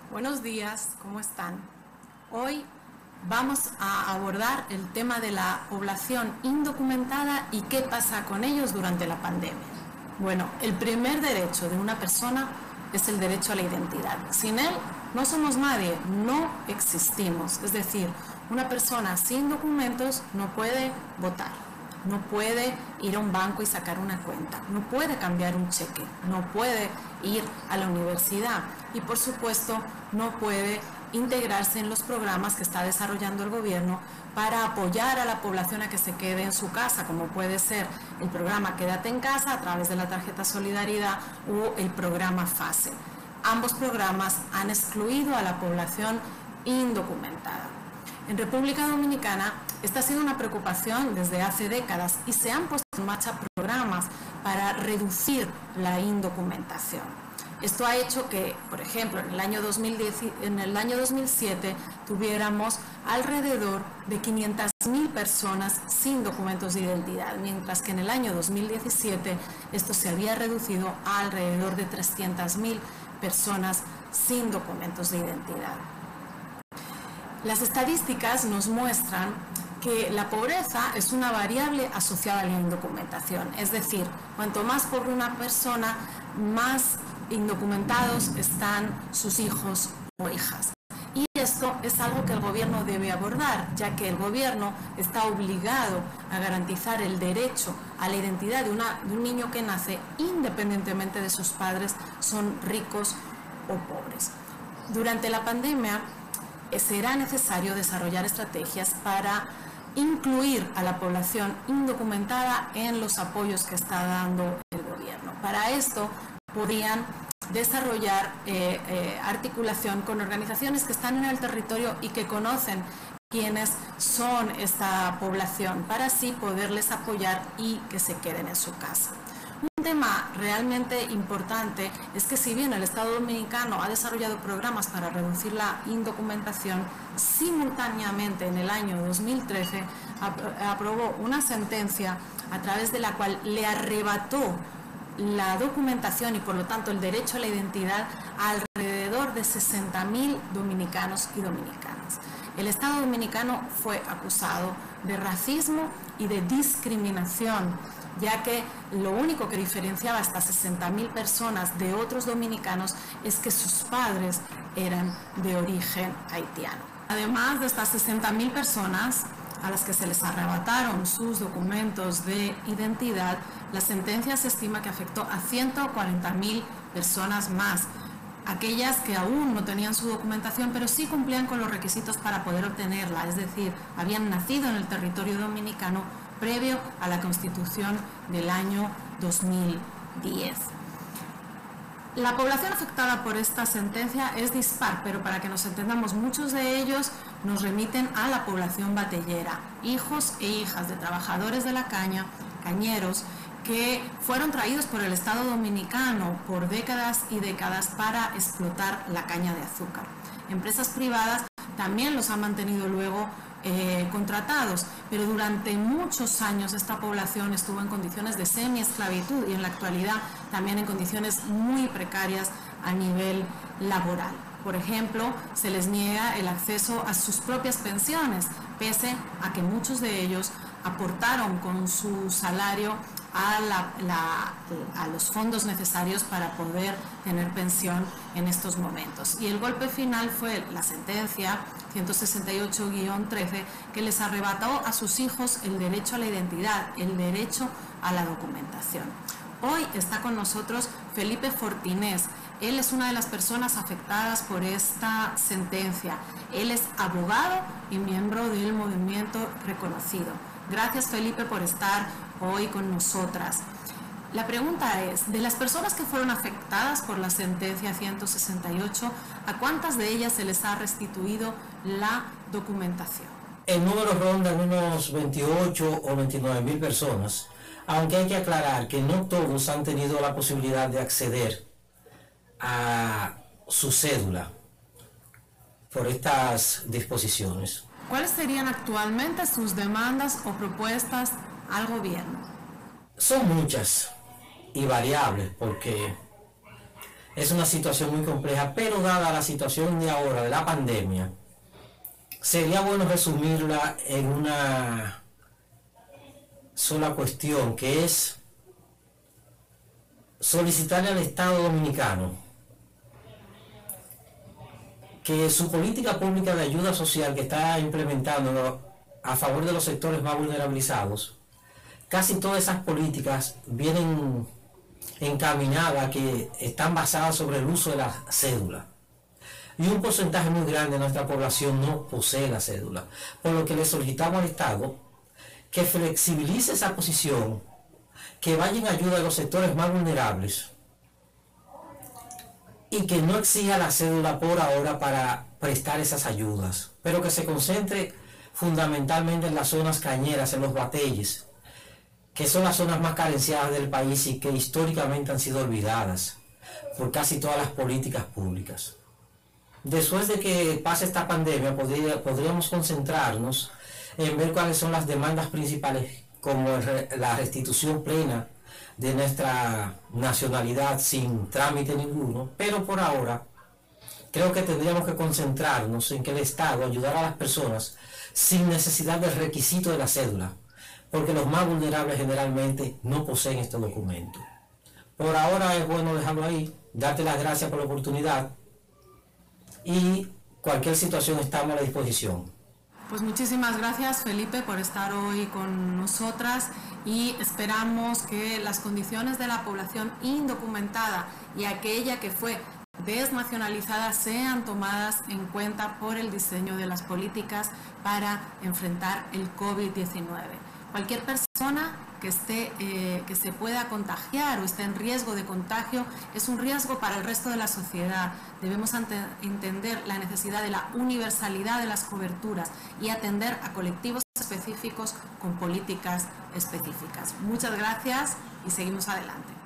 Buenos días, ¿cómo están? Hoy vamos a abordar el tema de la población indocumentada y qué pasa con ellos durante la pandemia. Bueno, el primer derecho de una persona es el derecho a la identidad. Sin él no somos nadie, no existimos. Es decir, una persona sin documentos no puede votar, no puede ir a un banco y sacar una cuenta, no puede cambiar un cheque, no puede ir a la universidad y por supuesto no puede integrarse en los programas que está desarrollando el gobierno para apoyar a la población a que se quede en su casa, como puede ser el programa Quédate en Casa a través de la tarjeta Solidaridad o el programa FASE. Ambos programas han excluido a la población indocumentada. En República Dominicana esta ha sido una preocupación desde hace décadas y se han puesto en marcha programas para reducir la indocumentación. Esto ha hecho que, por ejemplo, en el año 2007 tuviéramos alrededor de 500.000 personas sin documentos de identidad, mientras que en el año 2017 esto se había reducido a alrededor de 300.000 personas sin documentos de identidad. Las estadísticas nos muestran que la pobreza es una variable asociada a la indocumentación, es decir, cuanto más pobre una persona, más indocumentados están sus hijos o hijas. Y esto es algo que el gobierno debe abordar, ya que el gobierno está obligado a garantizar el derecho a la identidad de un niño que nace independientemente de sus padres son ricos o pobres. Durante la pandemia será necesario desarrollar estrategias para incluir a la población indocumentada en los apoyos que está dando el gobierno. Para esto podrían desarrollar articulación con organizaciones que están en el territorio y que conocen quiénes son esta población para así poderles apoyar y que se queden en su casa. Un tema realmente importante es que si bien el Estado Dominicano ha desarrollado programas para reducir la indocumentación, simultáneamente en el año 2013 aprobó una sentencia a través de la cual le arrebató la documentación y por lo tanto el derecho a la identidad a alrededor de 60.000 dominicanos y dominicanas. El Estado Dominicano fue acusado de racismo y de discriminación, ya que lo único que diferenciaba a estas 60.000 personas de otros dominicanos es que sus padres eran de origen haitiano. Además de estas 60.000 personas a las que se les arrebataron sus documentos de identidad, la sentencia se estima que afectó a 140.000 personas más, aquellas que aún no tenían su documentación, pero sí cumplían con los requisitos para poder obtenerla, es decir, habían nacido en el territorio dominicano previo a la Constitución del año 2010. La población afectada por esta sentencia es dispar, pero para que nos entendamos, muchos de ellos nos remiten a la población batellera, hijos e hijas de trabajadores de la caña, cañeros, que fueron traídos por el Estado Dominicano por décadas y décadas para explotar la caña de azúcar. Empresas privadas también los han mantenido luego contratados, pero durante muchos años esta población estuvo en condiciones de semi-esclavitud y en la actualidad también en condiciones muy precarias a nivel laboral. Por ejemplo, se les niega el acceso a sus propias pensiones, pese a que muchos de ellos aportaron con su salario a los fondos necesarios para poder tener pensión en estos momentos. Y el golpe final fue la sentencia 168-13 que les arrebató a sus hijos el derecho a la identidad, el derecho a la documentación. Hoy está con nosotros Felipe Fortinés. Él es una de las personas afectadas por esta sentencia. Él es abogado y miembro del movimiento reconocido. Gracias, Felipe, por estar hoy con nosotras. La pregunta es, de las personas que fueron afectadas por la sentencia 168, ¿a cuántas de ellas se les ha restituido la documentación? El número ronda en unos 28 o 29.000 personas, aunque hay que aclarar que no todos han tenido la posibilidad de acceder a su cédula por estas disposiciones. ¿Cuáles serían actualmente sus demandas o propuestas al gobierno? Son muchas y variables porque Es una situación muy compleja, pero dada la situación de ahora, de la pandemia, sería bueno resumirla en una sola cuestión, que es solicitarle al Estado Dominicano que su política pública de ayuda social que está implementando a favor de los sectores más vulnerabilizados, casi todas esas políticas vienen encaminadas, que están basadas sobre el uso de la cédula. Y un porcentaje muy grande de nuestra población no posee la cédula, por lo que le solicitamos al Estado que flexibilice esa posición, que vaya en ayuda de los sectores más vulnerables y que no exija la cédula por ahora para prestar esas ayudas, pero que se concentre fundamentalmente en las zonas cañeras, en los bateyes, que son las zonas más carenciadas del país y que históricamente han sido olvidadas por casi todas las políticas públicas. Después de que pase esta pandemia, podríamos concentrarnos en ver cuáles son las demandas principales, como la restitución plena de nuestra nacionalidad sin trámite ninguno, pero por ahora creo que tendríamos que concentrarnos en que el Estado ayudara a las personas sin necesidad del requisito de la cédula, porque los más vulnerables generalmente no poseen este documento. Por ahora es bueno dejarlo ahí, darte las gracias por la oportunidad y cualquier situación estamos a la disposición. Pues muchísimas gracias, Felipe, por estar hoy con nosotras, y esperamos que las condiciones de la población indocumentada y aquella que fue desnacionalizada sean tomadas en cuenta por el diseño de las políticas para enfrentar el COVID-19. Cualquier persona que se pueda contagiar o esté en riesgo de contagio es un riesgo para el resto de la sociedad. Debemos entender la necesidad de la universalidad de las coberturas y atender a colectivos específicos con políticas específicas. Muchas gracias y seguimos adelante.